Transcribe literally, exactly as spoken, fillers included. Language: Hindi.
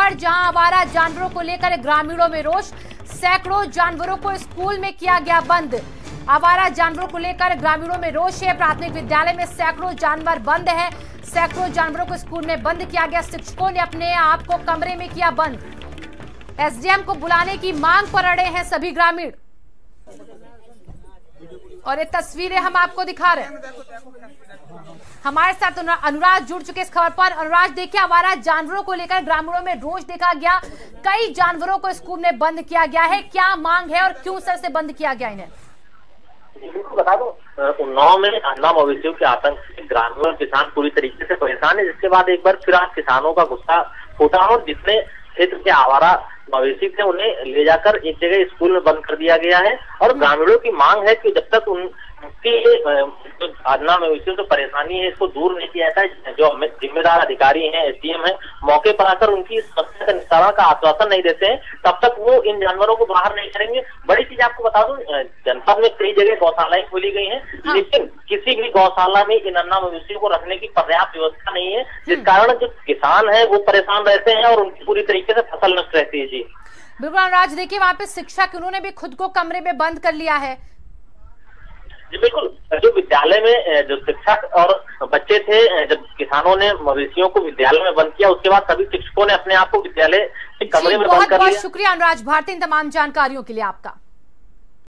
टीकमगढ़, जहां आवारा जानवरों को लेकर ग्रामीणों में रोष। सैकड़ों जानवरों को स्कूल में किया गया बंद। आवारा जानवरों को लेकर ग्रामीणों में रोष है। प्राथमिक विद्यालय में सैकड़ों जानवर बंद है। सैकड़ों जानवरों को स्कूल में बंद किया गया। शिक्षकों ने अपने आप को कमरे में किया बंद। एसडीएम को बुलाने की मांग पर अड़े हैं सभी ग्रामीण। और ये तस्वीरें हम आपको दिखा रहे हैं। हमारे साथ अनुराग जुड़ चुके इस खबर पर। अनुराग, देखिए, आवारा जानवरों को लेकर ग्रामीणों में रोष देखा गया। कई जानवरों को स्कूल में बंद किया गया है। क्या मांग है और क्यों सर से बंद किया गया इन्हें? बता दो, उन्नाव में अन्ना मवेशियों के आतंक से ग्रामीण और किसान पूरी तरीके से परेशान है, जिसके बाद एक बार फिर आज किसानों का गुस्सा फूटा और जितने क्षेत्र के आवारा मवेशी थे उन्हें ले जाकर एक जगह स्कूल में बंद कर दिया गया है। और ग्रामीणों की मांग है कि जब तक उनकी जो अन्ना मवेशियों से परेशानी है इसको दूर नहीं किया जाता है, जो जिम्मेदार अधिकारी हैं, एसडीएम हैं, मौके पर आकर उनकी समस्या का निस्तारण का आश्वासन नहीं देते हैं, तब तक वो इन जानवरों को बाहर नहीं करेंगे। बड़ी चीज आपको बता दूं, जनपद में कई जगह गौशालाएं खोली गई हैं, लेकिन किसी भी गौशाला में इन अन्ना मवेशियों को रखने की पर्याप्त व्यवस्था नहीं है, जिस कारण जो किसान है वो परेशान रहते हैं और उनकी पूरी तरीके से फसल नष्ट रहती है। जी बिल्कुल अनुराज, देखिए, वहाँ पे शिक्षक उन्होंने भी खुद को कमरे में बंद कर लिया है। जी बिल्कुल, जो विद्यालय में जो शिक्षक और बच्चे थे, जब किसानों ने मवेशियों को विद्यालय में बंद किया उसके बाद सभी शिक्षकों ने अपने आप को विद्यालय के कमरे में बंद कर लिया। बहुत बहुत शुक्रिया अनुराज भारती इन तमाम जानकारियों के लिए आपका।